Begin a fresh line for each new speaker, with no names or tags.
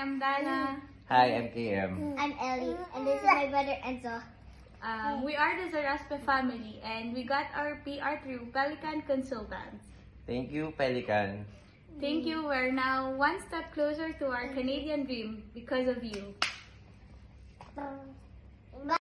I'm Dana.
Hi, I'm KM.
I'm Ellie, and this is my brother Enzo.
We are the Zaraspe family, and we got our PR through Pelican Consultants.
Thank you, Pelican.
Thank you. We're now one step closer to our Canadian dream because of you.